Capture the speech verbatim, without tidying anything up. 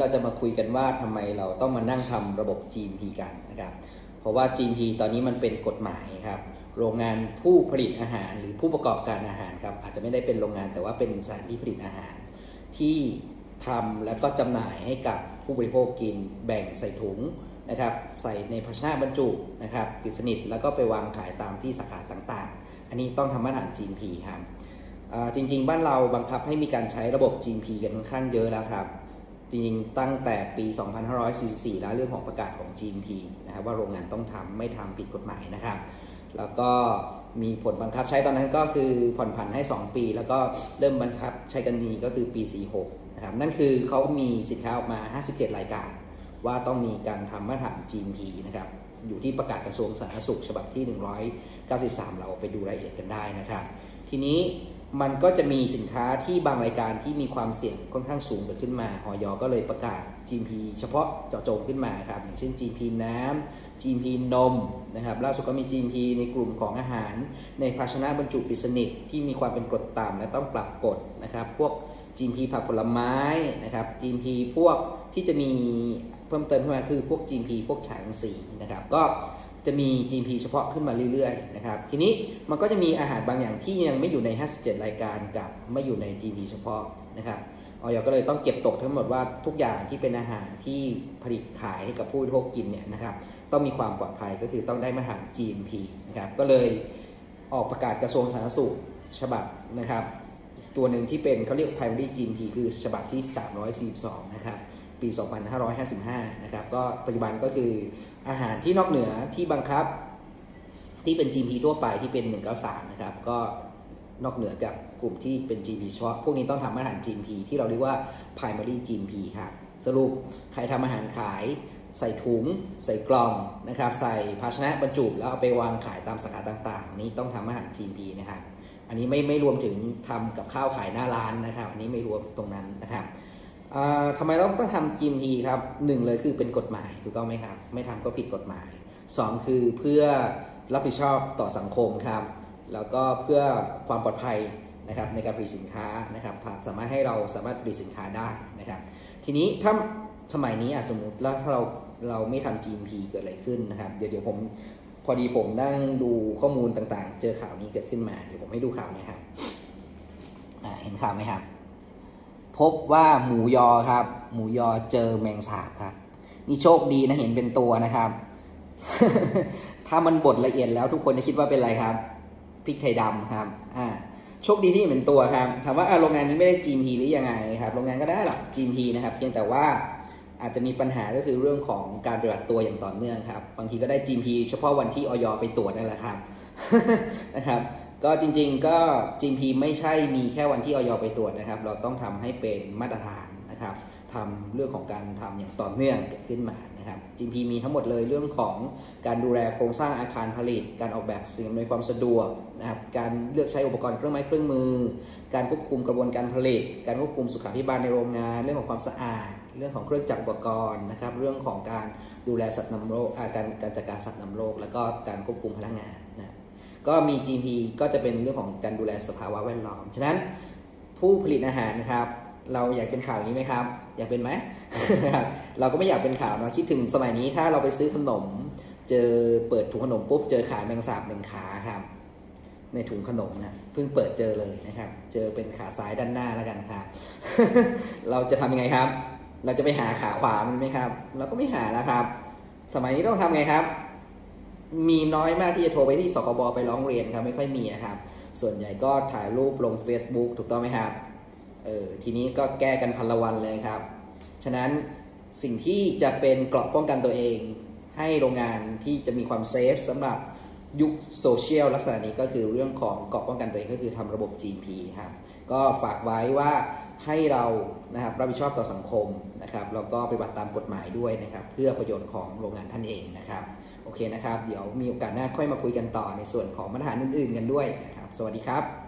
เราจะมาคุยกันว่าทำไมเราต้องมานั่งทำระบบ จี เอ็ม พี กันนะครับเพราะว่า จี เอ็ม พี ตอนนี้มันเป็นกฎหมายครับโรงงานผู้ผลิตอาหารหรือผู้ประกอบการอาหารครับอาจจะไม่ได้เป็นโรงงานแต่ว่าเป็นสถานที่ผลิตอาหารที่ทำแล้วก็จำหน่ายให้กับผู้บริโภคกินแบ่งใส่ถุงนะครับใส่ในภาชนะบรรจุนะครับปิดสนิทแล้วก็ไปวางขายตามที่สาขาต่างๆอันนี้ต้องทำมาตรฐาน จี เอ็ม พี ครับจริงๆบ้านเราบังคับให้มีการใช้ระบบ จี เอ็ม พี กันค่อนข้างเยอะแล้วครับจริงๆตั้งแต่ปี สองพันห้าร้อยสี่สิบสี่ แล้วเรื่องของประกาศของ จี เอ็ม พี นะครับว่าโรงงานต้องทำไม่ทำผิดกฎหมายนะครับแล้วก็มีผลบังคับใช้ตอนนั้นก็คือผ่อนผันให้สองปีแล้วก็เริ่มบังคับใช้กันจริงก็คือปีสี่สิบหกนะครับนั่นคือเขามีสินค้าออกมาห้าสิบเจ็ดรายการว่าต้องมีการทำมาตรฐาน จี เอ็ม พี นะครับอยู่ที่ประกาศกระทรวงสาธารณสุขฉบับที่หนึ่งร้อยเก้าสิบสามเราไปดูรายละเอียดกันได้นะครับทีนี้มันก็จะมีสินค้าที่บางรายการที่มีความเสี่ยงค่อนข้างสูงเกิดขึ้นมาอย.ก็เลยประกาศ จี เอ็ม พี เฉพาะเจาะจงขึ้นมาครับอย่างเช่น จี เอ็ม พี น้ำ จี เอ็ม พี นมนะครับล่าสุดก็มี จี เอ็ม พี ในกลุ่มของอาหารในภาชนะบรรจุปิดสนิทที่มีความเป็นกรดต่ำและต้องปรับกฎนะครับพวก จี เอ็ม พี ผักผลไม้นะครับ จี เอ็ม พี พวกที่จะมีเพิ่มเติมขึ้นมาคือพวก จี เอ็ม พี พวกฉายรังสีนะครับก็จะมี จี เอ็ม พี เฉพาะขึ้นมาเรื่อยๆนะครับทีนี้มันก็จะมีอาหารบางอย่างที่ยังไม่อยู่ในห้าสิบเจ็ดรายการกับไม่อยู่ใน จี เอ็ม พี เฉพาะนะครับอย.ก็เลยต้องเก็บตกทั้งหมดว่าทุกอย่างที่เป็นอาหารที่ผลิตขายให้กับผู้บริโภคกินเนี่ยนะครับต้องมีความปลอดภัยก็คือต้องได้มาตรฐาน จี เอ็ม พี นะครับก็เลยออกประกาศกระทรวงสาธารณสุขฉบับนะครับตัวหนึ่งที่เป็นเขาเรียก primary จี เอ็ม พี คือฉบับที่สามร้อยสี่สิบสองนะครับปีสองพันห้าร้อยห้าสิบห้านะครับก็ปัจจุบันก็คืออาหารที่นอกเหนือที่บังคับที่เป็น จี เอ็ม พี ทั่วไปที่เป็นหนึ่งร้อยเก้าสิบสามนะครับก็นอกเหนือกับกลุ่มที่เป็น จี เอ็ม พี เฉพาะพวกนี้ต้องทำมาตรฐาน จี เอ็ม พี ที่เราเรียกว่า primary จี เอ็ม พี ครับสรุปใครทำอาหารขายใส่ถุงใส่กล่องนะครับใส่ภาชนะบรรจุแล้วเอาไปวางขายตามสาขาต่างๆนี้ต้องทำมาตรฐาน จี เอ็ม พี นะครับอันนี้ไม่ไม่รวมถึงทำกับข้าวขายหน้าร้านนะครับอันนี้ไม่รวมตรงนั้นนะครับทำไมเราต้องทำ จี เอ็ม พี ครับหนึ่งเลยคือเป็นกฎหมายถูกต้องไหมครับไม่ทำก็ผิดกฎหมายสองคือเพื่อรับผิดชอบต่อสังคมครับแล้วก็เพื่อความปลอดภัยนะครับในการผลิตสินค้านะครับสามารถให้เราสามารถผลิตสินค้าได้นะครับทีนี้ถ้าสมัยนี้สมมุติแล้วถ้าเราเราไม่ทำ จี เอ็ม พี เกิดอะไรขึ้นนะครับเดี๋ยวเดี๋ยวผมพอดีผมนั่งดูข้อมูลต่างๆเจอข่าวนี้เกิดขึ้นมาเดี๋ยวผมให้ดูข่าวนะครับเห็นข่าวไหมครับพบว่าหมูยอครับหมูยอเจอแมงสาบครับนี่โชคดีนะเห็นเป็นตัวนะครับ ถ้ามันบดละเอียดแล้วทุกคนจะคิดว่าเป็นอะไรครับพริกไทยดำครับอ่าโชคดีที่เห็นเป็นตัวครับถามว่าโรงงานนี้ไม่ได้ จี เอ็ม พี หรือยังไงครับโรงงานก็ได้หรอก จี เอ็ม พี นะครับเพียงแต่ว่าอาจจะมีปัญหาก็คือเรื่องของการปฏิบัติตัวอย่างต่อเนื่องครับบางทีก็ได้ จี เอ็ม พี เฉพาะวันที่อย.ไปตรวจนั่นแหละครับ นะครับก็จริงๆก็ จี เอ็ม พี ไม่ใช่มีแค่วันที่อย.ไปตรวจนะครับเราต้องทำให้เป็นมาตรฐานนะครับทำเรื่องของการทำอย่างต่อเนื่องเกิดขึ้นมานะครับ จี เอ็ม พี มีทั้งหมดเลยเรื่องของการดูแลโครงสร้างอาคารผลิตการออกแบบสิ่งอำนวยความสะดวกนะครับการเลือกใช้อุปกรณ์เครื่องไม้เครื่องมือการควบคุมกระบวนการผลิตการควบคุมสุขาภิบาลในโรงงานเรื่องของความสะอาดเรื่องของเครื่องจักรอุปกรณ์นะครับเรื่องของการดูแลสัตว์นำโรคการการจัดการสัตว์นำโรคแล้วก็การควบคุมพนักงานนะก็มี จี เอ็ม พี ก็จะเป็นเรื่องของการดูแลสภาวะแวดล้อมฉะนั้นผู้ผลิตอาหารนะครับเราอยากเป็นข่าวอย่างนี้ไหมครับอยากเป็นไหม เราก็ไม่อยากเป็นข่าวเนาะคิดถึงสมัยนี้ถ้าเราไปซื้อขนมเจอเปิดถุงขนมปุ๊บเจอขาแมงสาบหนึ่งขาครับในถุงขนมนะเพิ่งเปิดเจอเลยนะครับเจอเป็นขาซ้ายด้านหน้าแล้วกันครับ เราจะทำยังไงครับเราจะไปหาขาขวามันไหมครับเราก็ไม่หาแล้วครับสมัยนี้ต้องทำไงครับมีน้อยมากที่จะโทรไปที่สคบไปร้องเรียนครับไม่ค่อยมีครับส่วนใหญ่ก็ถ่ายรูปลง Facebook ถูกต้องไหมครับเออทีนี้ก็แก้กันพันละวันเลยครับฉะนั้นสิ่งที่จะเป็นเกราะป้องกันตัวเองให้โรงงานที่จะมีความเซฟสำหรับยุคโซเชียลลักษณะนี้ก็คือเรื่องของเกราะป้องกันตัวเองก็คือทำระบบ จี เอ็ม พี ครับก็ฝากไว้ว่าให้เรานะครับรับผิดชอบต่อสังคมนะครับแล้วก็ปฏิบัติตามกฎหมายด้วยนะครับเพื่อประโยชน์ของโรงงานท่านเองนะครับโอเคนะครับเดี๋ยวมีโอกาสหน้าค่อยมาคุยกันต่อในส่วนของมาตรฐานอื่นๆกันด้วยนะครับสวัสดีครับ